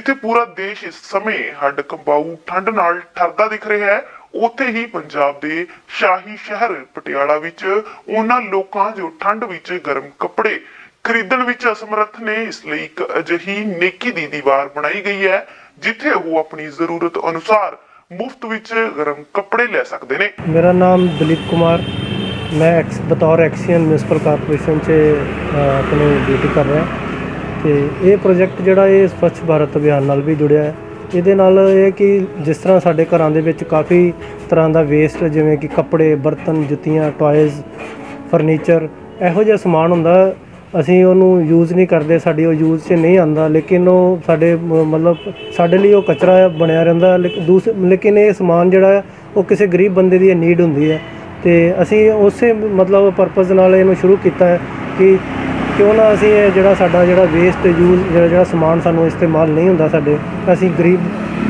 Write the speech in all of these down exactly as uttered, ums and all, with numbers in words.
जिथे पूरा देश इस समय हड्ड कंबाऊ ठंड नाल ठरदा दिख रहा है, उत्थे ही पंजाब दे शाही शहर पटियाला विच उन्हां लोकां जो ठंड विच गर्म कपड़े खरीदण विच असमर्थ ने, इसलिए एक अजिही नेकी दी दीवार बनाई गई है जिथे वो अपनी जरूरत अनुसार मुफ्त विच गर्म कपड़े ले सकते ने। मेरा नाम दिलीप कुमार, मैं एक्स बतौर एक्सीयन म्यूनसिपल कारपोरेशन से अपनी ड्यूटी कर रहा। तो ये प्रोजेक्ट जोड़ा ये स्वच्छ भारत अभियान नाल भी जुड़िया है। ये नाल ये कि जिस तरह साडे घरां दे विच काफ़ी तरह का वेस्ट जिवें कि कपड़े, बर्तन, जुत्तियां, टॉयज़, फर्नीचर इहो जिहा समान हुंदा, असीं उहनूं यूज़ नहीं करते, साडी वो यूज़ च नहीं आंदा, लेकिन वो साडे मतलब साडे लई वो कचरा बनिया रहिंदा। लेकिन दूस लेकिन ये समान जिहड़ा है वो किसी गरीब बंदे दी नीड हुंदी है। तो असीं उसे मतलब परपज़ नाल इहनूं शुरू कीता है कि क्यों ना असीं ये जिहड़ा साडा जिहड़ा वेस्ट यूज़ जिहड़ा जिहड़ा समान सानूं इस्तेमाल नहीं हुंदा साडे, असीं गरीब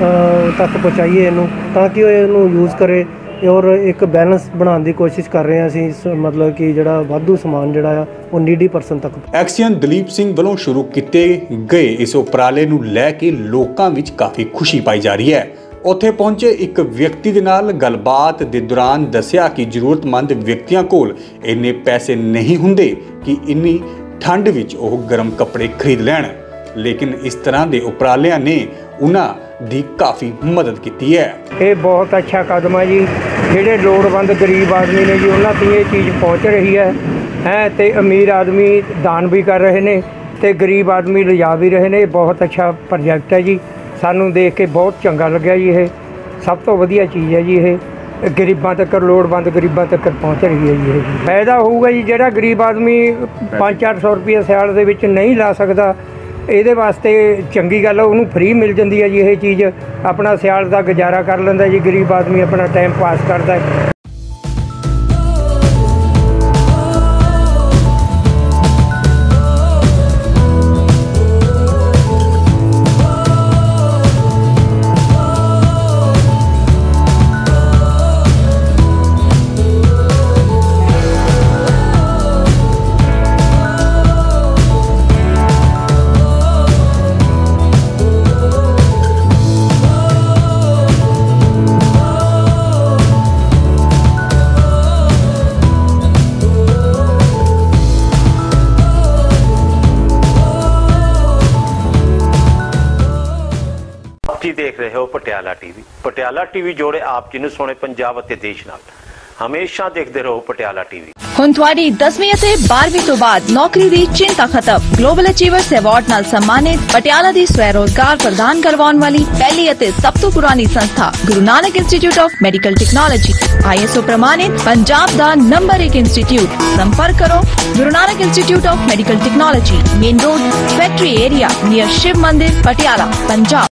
तक पहुँचाइए इहनूं ताकि वो इहनूं यूज़ करे और एक बैलेंस बनाने की कोशिश कर रहे हैं असीं, मतलब कि जिहड़ा वाधू समान जिहड़ा आ वो नीडी परसन तक। एक्सीयन दलीप सिंह ਵੱਲੋਂ शुरू किए गए इस उपराले ਨੂੰ ਲੈ ਕੇ ਲੋਕਾਂ ਵਿੱਚ ਕਾਫੀ ਖੁਸ਼ੀ ਪਾਈ ਜਾ ਰਹੀ ਹੈ। ਉੱਥੇ ਪਹੁੰਚੇ ਇੱਕ ਵਿਅਕਤੀ ਦੇ ਨਾਲ ਗੱਲਬਾਤ ਦੇ ਦੌਰਾਨ ਦੱਸਿਆ ਕਿ ਜ਼ਰੂਰਤਮੰਦ ਵਿਅਕਤੀਆਂ ਕੋਲ ਇੰਨੇ ਪੈਸੇ ਨਹੀਂ ਹੁੰਦੇ ਕਿ ਇੰਨੀ ਠੰਡ ਵਿੱਚ ਉਹ ਗਰਮ ਕੱਪੜੇ ਖਰੀਦ ਲੈਣ, लेकिन इस तरह के उपरालियां ने उन्हां दी काफ़ी मदद की है। ये बहुत अच्छा कदम है जी, ਜਿਹੜੇ ਲੋੜਵੰਦ गरीब आदमी ने जी उन्हां तक ये चीज़ पहुँच रही है है तो अमीर आदमी दान भी कर रहे हैं तो गरीब आदमी लिजा भी रहे हैं। बहुत अच्छा प्रोजेक्ट है जी, सानू देख के बहुत चंगा लग्या जी। ये सब तो वधिया चीज़ है जी, ये गरीबां तक लोड़वंद गरीबां तक पहुँच रही है जी। फायदा होਊਗਾ जी, ਜਿਹੜਾ गरीब आदमी पाँच चार सौ रुपये सियाल ਦੇ ਵਿੱਚ नहीं ला सकता, ਇਹਦੇ ਵਾਸਤੇ ਚੰਗੀ ਗੱਲ ਉਹਨੂੰ ਫ੍ਰੀ ਮਿਲ ਜਾਂਦੀ ਹੈ ਜੀ। ਇਹ ਚੀਜ਼ ਆਪਣਾ ਸਿਆਲ ਦਾ ਗੁਜ਼ਾਰਾ ਕਰ ਲੈਂਦਾ ਜੀ, ਗਰੀਬ ਆਦਮੀ ਆਪਣਾ ਟਾਈਮ ਪਾਸ ਕਰਦਾ ਹੈ। ਤੁਸੀਂ देख रहे हो पटियाला टीवी। पटियाला टीवी जोड़े आप जिन्होंने सोने पंजाब ਅਤੇ देश नाल हमेशा देखते रहो पटियाला टीवी। ਹੁਣ ਤੁਹਾਡੀ ਦਸਵੀਂ ਅਤੇ ਬਾਰ੍ਹਵੀਂ ਤੋਂ ਬਾਅਦ ਨੌਕਰੀ ਦੀ ਚਿੰਤਾ ਖਤਮ। ਗਲੋਬਲ ਅਚੀਵਰਸ ਅਵਾਰਡ ਨਾਲ ਸਨਮਾਨਿਤ ਪਟਿਆਲਾ ਦੀ ਸਵੈ ਰੋਜ਼ਗਾਰ ਪ੍ਰਦਾਨ ਕਰਵਾਉਣ ਵਾਲੀ ਪਹਿਲੀ ਅਤੇ ਸਭ ਤੋਂ ਪੁਰਾਣੀ ਸੰਸਥਾ Guru Nanak institute of medical technology I S O प्रमाणित पंजाब ਦਾ नंबर एक इंस्टीट्यूट। संपर्क करो Guru Nanak institute of medical technology, main road, factory area near Shiv Mandir, Patiala, Punjab.